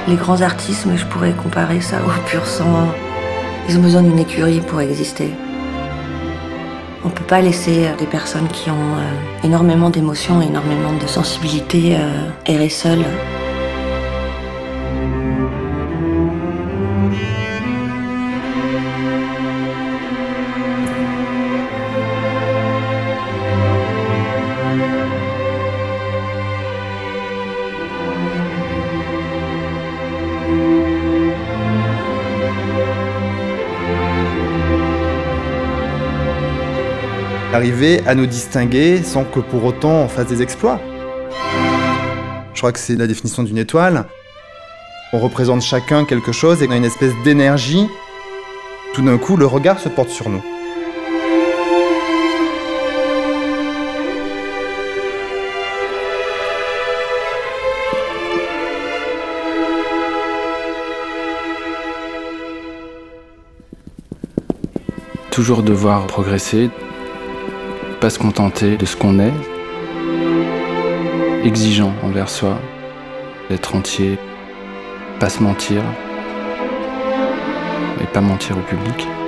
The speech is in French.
Les grands artistes, mais je pourrais comparer ça au pur sang. Ils ont besoin d'une écurie pour exister. On ne peut pas laisser des personnes qui ont énormément d'émotions, énormément de sensibilité errer seules. Arriver à nous distinguer sans que pour autant on fasse des exploits. Je crois que c'est la définition d'une étoile. On représente chacun quelque chose et on a une espèce d'énergie. Tout d'un coup, le regard se porte sur nous. Toujours devoir progresser. Pas se contenter de ce qu'on est, exigeant envers soi, être entier, pas se mentir et pas mentir au public.